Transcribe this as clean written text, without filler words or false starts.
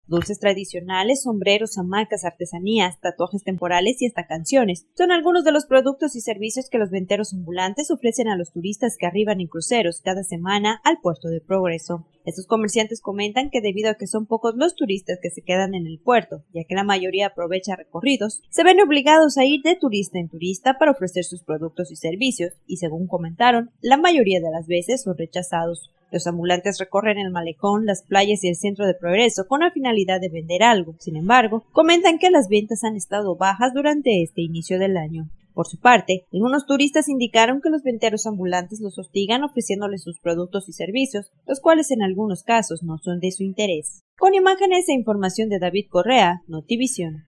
Dulces tradicionales, sombreros, hamacas, artesanías, tatuajes temporales y hasta canciones son algunos de los productos y servicios que los venteros ambulantes ofrecen a los turistas que arriban en cruceros cada semana al puerto de Progreso. Estos comerciantes comentan que debido a que son pocos los turistas que se quedan en el puerto, ya que la mayoría aprovecha recorridos, se ven obligados a ir de turista en turista para ofrecer sus productos y servicios, y según comentaron, la mayoría de las veces son rechazados. Los ambulantes recorren el malecón, las playas y el centro de Progreso con la finalidad de vender algo. Sin embargo, comentan que las ventas han estado bajas durante este inicio del año. Por su parte, algunos turistas indicaron que los venteros ambulantes los hostigan ofreciéndoles sus productos y servicios, los cuales en algunos casos no son de su interés. Con imágenes e información de David Correa, Notivisión.